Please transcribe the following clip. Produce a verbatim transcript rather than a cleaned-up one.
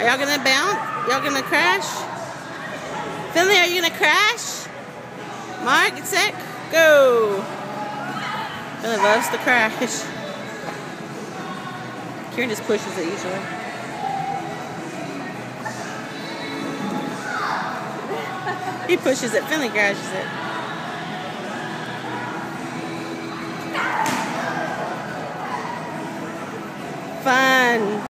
Are y'all gonna bounce? Y'all gonna crash? Finley, are you gonna crash? Mark, get set, go! Finley loves to crash. Kieran just pushes it usually. He pushes it, Finley crashes it. Fun.